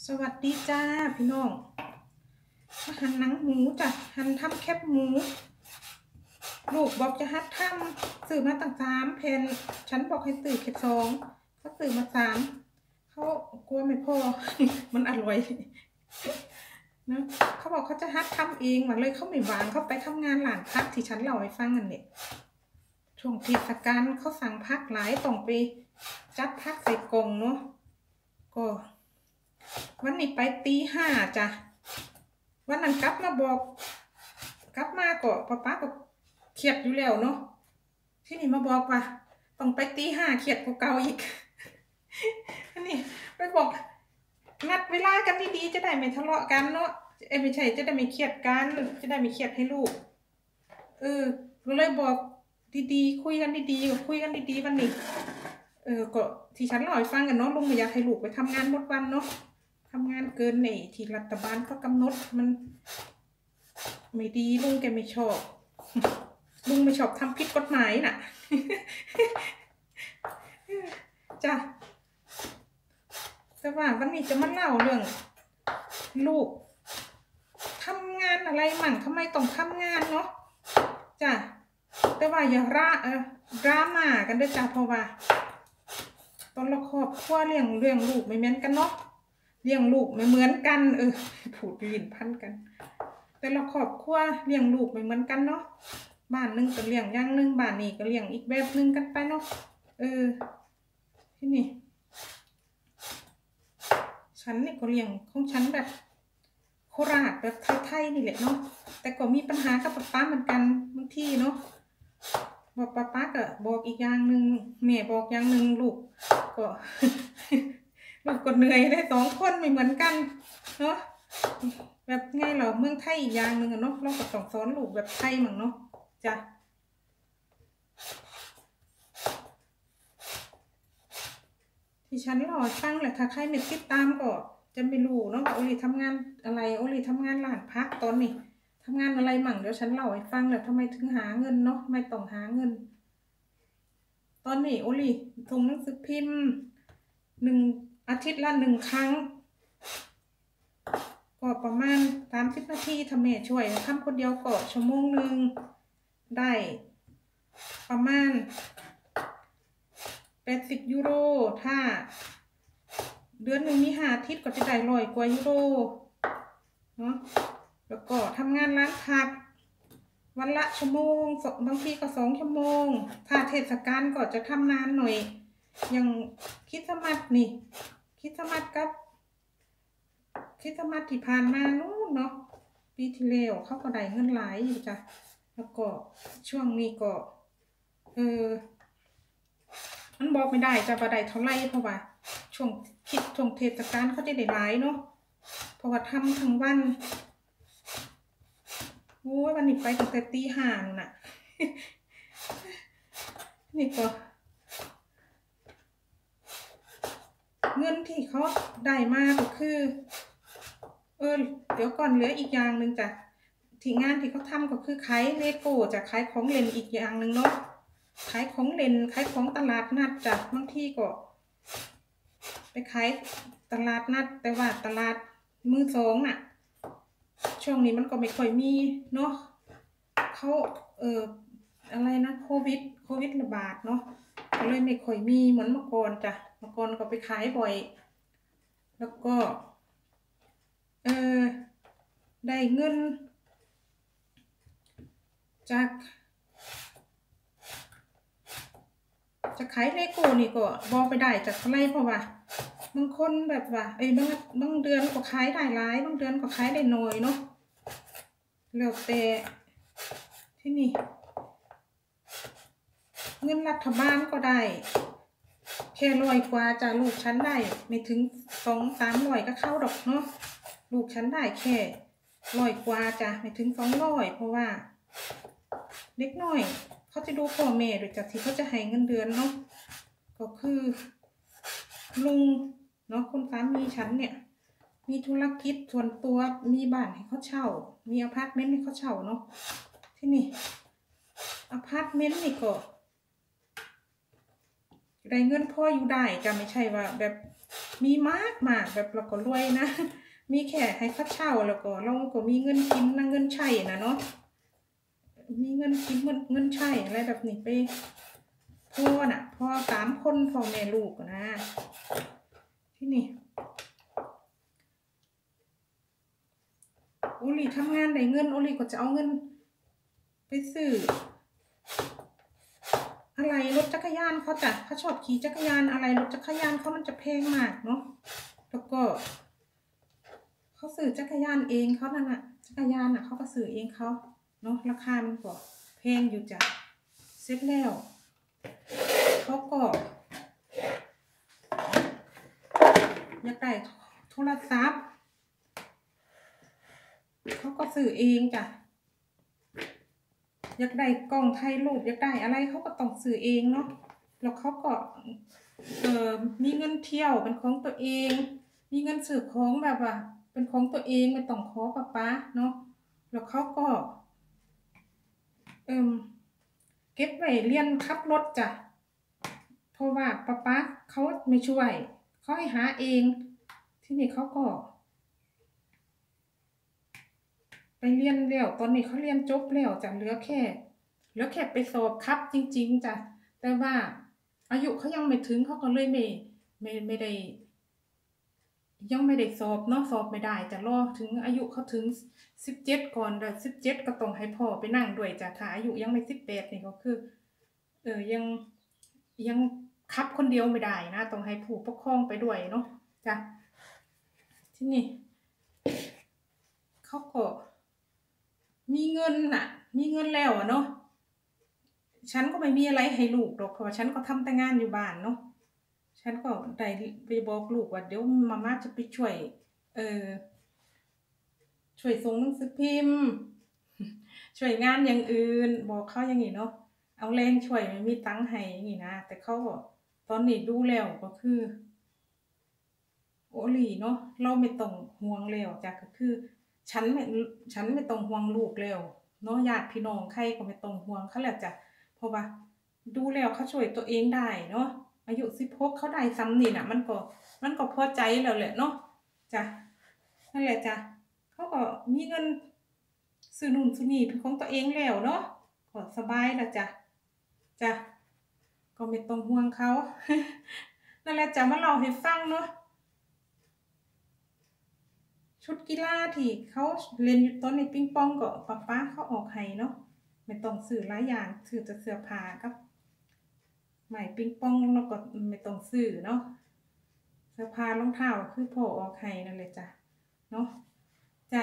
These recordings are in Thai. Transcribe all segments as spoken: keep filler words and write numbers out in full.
สวัสดีจ้าพี่น้องมาหั่นหนังหมูจ้ะหั่นทำแคบหมูลูกบอกจะฮัดทำซื้อมาตั้งสามเพนฉันบอกให้ซื้อแค่สองเขาซื้อมาสามเขากลัวไม่พอ มันอร่อยนะเขาบอกเขาจะฮัดทำเองมาเลยเขาไม่วางเขาไปทำงานหลานพักที่ฉันเล่าให้ฟังกันเนี่ยช่วงเทศกาลเขาสั่งพักหลายต้องไปจัดพักใส่กล่องเนาะก็วันนี้ไปตีห้าจ้ะวันนั้นกลับมาบอกกลับมาก็ป้าป้าก็เครียดอยู่แล้วเนาะที่นี่มาบอกว่าต้องไปตีห้าเครียดกว่าเก่าอีกอันนี้ไปบอกนัดเวลากันดีๆจะได้ไม่ทะเลาะกันเนาะเอ้ไม่ใช่จะได้ไม่เครียดกันจะได้ไม่เครียดให้ลูกเออก็เลยบอกดีๆคุยกันดีๆคุยกันดีๆวันนี้เออก็ที่ฉันเล่าให้ฟังกันเนาะลุงไม่อยากให้ลูกไปทำงานหมดวันเนาะทำงานเกินในที่รัฐบาลเขากำหนดมันไม่ดีลุงแกไม่ชอบลุงไม่ชอบทำผิดกฎหมายน่ะ จ้ะแต่ว่าวันนี้จะมาเล่าเรื่องลูกทำงานอะไรมั่งทำไมต้องทำงานเนาะจ้ะแต่ว่าอย่าระเออดราม่ากันด้วยจ้ะเพราะว่าตอนเราครอบครัวเลี้ยงเลี้ยงลูกไม่เหมือนกันเนาะเลี้ยงลูกไม่เหมือนกันเออผูดลิ้นพันกันแต่เราครอบครัวเลี้ยงลูกไม่เหมือนกันเนาะบ้านนึงก็เลี้ยงอย่างนึงบ้านนี้ก็เลี้ยงอีกแบบนึงกันไปเนาะเออที่นี่ฉันนี่ก็เลี้ยงของฉันแบบโคราชแบบไทยๆนี่แหละเนาะแต่ก็มีปัญหากับป้าป้าเหมือนกันบางทีเนาะบอกป้าป้าก็บอกอีกอย่างหนึ่งแม่บอกอย่างหนึ่งลูกก็ ลูกก็เหนื่อยได้สองคนไม่เหมือนกันเนาะแบบไงเราเมืองไทยอีกอย่างหนึ่งอะเนาะเราก็ต้องสอนลูกแบบไทยมั่งเนาะจ้ะที่ฉันรอตั้งแหละถ้าใครไม่ติดตามก็จะไม่รู้เนาะโอลีทำงานอะไรโอลีทำงานร้านพักตอนนี้ทำงานอะไรมั่งเดี๋ยวฉันเล่าให้ฟังแหละทำไมถึงหาเงินเนาะไม่ต้องหาเงินตอนนี้โอลีส่งหนังสือพิมพ์หนึ่งอาทิตย์ละหนึ่งครั้งก็ประมาณสามสิบนาทีทำแม่ช่วยทำคนเดียวก็ชั่วโมงหนึ่งได้ประมาณแปดสิบยูโรถ้าเดือนหนึ่งมีห้าอาทิตย์ก็จะได้ร้อยกว่ายูโรเนาะแล้วก็ทำงานร้านผักวันละชั่วโมงบางทีก็สองชั่วโมงถ้าเทศกาลก็จะทำนานหน่อยอย่างคริสต์มาสนี่คริสต์มาสกับคริสต์มาสที่ผ่านมานู้นเนาะปีที่แล้วเขาก็ได้เงินหลายอยู่จ้ะแล้วก็ช่วงนี้ก็เออมันบอกไม่ได้จะประได้เท่าไรเพราะว่าช่วงคิดช่วงเทศกาลเขาจะได้หลายเนาะเพราะว่าทำทั้งวันโอ้ยวันนี้ไปตั้งแต่ตีห้าน่ะ นี่ก็เงินที่เขาได้มาก็คือเออเดี๋ยวก่อนเหลืออีกอย่างหนึ่งจ้ะที่งานที่เขาทำก็คือขายเลโก้จะขายของเล่นอีกอย่างหนึ่งเนาะขายของเล่นขายของตลาดนัดจ้ะบางทีก็ไปขายตลาดนัดแต่ว่าตลาดมือสองน่ะช่วงนี้มันก็ไม่ค่อยมีเนาะเขาเอออะไรนะโควิดโควิดระบาดเนาะก็เลยไม่ค่อยมีเหมือนเมื่อก่อนจ้ะเมื่อก่อนก็ไปขายบ่อยแล้วก็เออได้เงินจากจะขายเลโก้นี่ก็บอกไปได้จากเท่าไรเพราะว่าบางคนแบบว่าไอ้บางบางเดือนก็ขายได้หลายบางเดือนก็ขายได้น้อยเนาะแล้วแต่ที่นี่เงินรัฐบาลก็ได้แค่ร้อยกว่าจะลูกฉันได้ไม่ถึงสองสามร้อยก็เข้าดอกเนาะลูกฉันได้แค่ร้อยกว่าจ้ะไม่ถึงสองร้อยเพราะว่าเล็กน้อยเขาจะดูพ่อแม่โดยจากที่เขาจะให้เงินเดือนเนาะก็คือลุงเนาะคุณสามีฉันเนี่ยมีธุรกิจส่วนตัวมีบ้านให้เขาเช่ามีอพาร์ตเมนต์ให้เขาเช่าเนาะที่นี่อพาร์ตเมนต์นี่ก็ได้เงินพ่ออยู่ได้จะไม่ใช่ว่าแบบมีมากมากแบบเราก็รวยนะมีแค่ให้ค่าเช่าแล้วก็เราก็มีเงินกินนะเงินใช้นะเนาะมีเงินกินเงินเงินใช้อะไรแบบนี้ไปพ่อน่ะพ่อสามคนพ่อแม่ลูกนะที่นี่โอลีทำงานได้เงินโอลีก็จะเอาเงินไปซื้ออะไรรถจักรยานเขาจ้ะเขาชอบขี่จักรยานอะไรรถจักรยานเขามันจะแพงมากเนาะแล้วก็เขาซื้อจักรยานเองเขานั่นน่ะจักรยานน่ะเขาก็ซื้อเองเขาเนาะราคามันก็แพงอยู่จ้ะเสร็จแล้วเขาก็อยากได้โทรศัพท์เขาก็ซื้อเองจ้ะอยากได้กล้องถ่ายรูปอยากได้อะไรเขาก็ต้องซื้อเองเนาะแล้วเขาก็เออมีเงินเที่ยวเป็นของตัวเองมีเงินซื้อของแบบว่าเป็นของตัวเองไม่ต้องขอป้าป้าเนาะแล้วเขาก็เออเก็บไว้เรียนขับรถจ้ะเพราะว่าป้าป้าเขาไม่ช่วยเขาให้หาเองที่นี่เขาก็ไปเรียนแล้วตอนนี้เขาเรียนจบแล้วจ้ะเหลือแค่เหลือแค่ไปสอบคับจริงๆจ้ะแต่ว่าอายุเขายังไม่ถึงเขาก็เลยไม่ไม่ไม่ได้ยังไม่ได้สอบเนาะสอบไม่ได้จะรอถึงอายุเขาถึงสิบเจ็ดก่อนแต่สิบเจ็ดก็ต้องให้พ่อไปนั่งด้วยจ้ะถ้าอายุยังไม่สิบแปดนี่ก็คือเออยังยังขับคนเดียวไม่ได้นะต้องให้ผู้ปกครองไปด้วยเนาะจ้ะที่นี่เขาก็มีเงินน่ะมีเงินแล้วอะเนาะฉันก็ไม่มีอะไรให้ลูกหรอกเพราะว่าฉันก็ทำแต่งานอยู่บ้านเนาะฉันก็ได้ไปบอกลูกว่าเดี๋ยวมาม่าจะไปช่วยเออช่วยส่งหนังสือพิมพ์ช่วยงานอย่างอื่นบอกเขาอย่างนี้เนาะเอาแรงช่วยไม่มีตังค์ให้อย่างนี้นะแต่เขาก็ตอนนี้ดูแล้วก็คือโอลีเนาะเราไม่ต้องห่วงแล้วจ้ะก็คือฉันไม่ฉันไม่ต้องห่วงลูกแล้วเนาะญาติพี่น้องใครก็ไม่ต้องห่วงเขาแล้วจ้ะเพราะว่าดูแล้วเขาช่วยตัวเองได้เนาะอายุสิบหกเขาได้ซ้ำนี่น่ะมันก็มันก็พอใจแล้วแหละเนาะจ้ะนั่นแหละจ้ะเขาก็มีเงินซื้อนู่นซื้อนี่เป็นของตัวเองแล้วเนาะก็สบายแล้วจ้ะจ้ะก็ไม่ต้องห่วงเขานั่นแหละจ้ะมาเล่าให้ฟังเนาะชุดกีฬาที่เขาเล่นอยู่ตอนในปิงปองก็ป้าป้าเขาออกให้เนาะไม่ต้องซื้อหลายอย่างซื้อแต่เสื้อผ้ากับใหม่ปิงปองแล้วก็ไม่ต้องซื้อเนาะเสื้อผ้ารองเท้าคือพ่อออกให้นั่นเลยจ้ะเนาะจ้ะ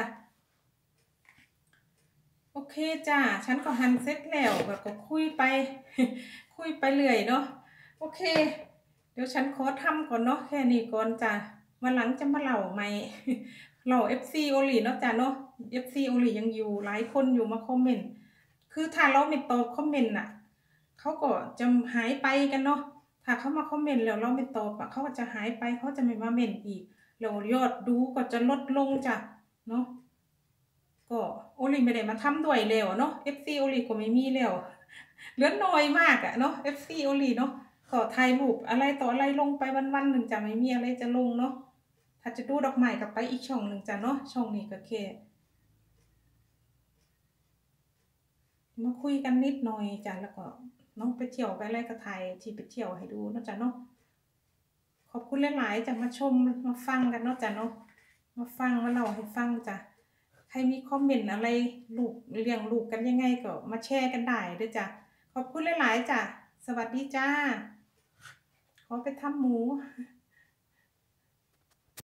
โอเคจ้ะฉันก็หันเสร็จแล้วแบบก็คุยไปคุยไปเรื่อยเนาะโอเคเดี๋ยวฉันขอทำก่อนเนาะแค่นี้ก่อนจ้ะวันหลังจะมาเล่าใหม่เล่า เอฟ ซี โอลีเนาะจ้ะเนาะ เอฟ ซี โอลียังอยู่หลายคนอยู่มาคอมเมนต์คือถ้าเราไม่ตอบคอมเมนต์น่ะเขาก็จะหายไปกันเนาะถ้าเขามาคอมเมนต์แล้วเราไม่ตอบอ่ะเขาก็จะหายไปเขาจะไม่มาเมนต์อีกแล้วยอดดูก็จะลดลงจ้ะเนาะก็โอลีไม่ได้มาทำด้วยแล้วเนาะ เอฟ ซี โอลีก็ไม่มีแล้วเหลือน้อยมากอะเนาะ เอฟ ซี โอลีเนาะก็ถ่ายรูปอะไรต่ออะไรลงไปวันๆหนึ่งจะไม่มีอะไรจะลงเนาะถ้าจะดูดอกไม้กับไปอีกช่องหนึ่งจ้ะเนาะช่องนี้ก็แค่มาคุยกันนิดหน่อยจ้ะแล้วก็น้องไปเที่ยวไปอะไรก็ถ่ายที่ไปเที่ยวให้ดูนะจ้ะเนาะขอบคุณหลายๆจ้ะมาชมมาฟังกันเนาะจ้ะเนาะมาฟังมาเล่าให้ฟังจ้ะใครมีคอมเมนต์อะไรลูกเลี้ยงลูกกันยังไงก็มาแชร์กันได้ด้วยจ้ะขอบคุณหลายๆจ้ะสวัสดีจ้าขอไปทำหมู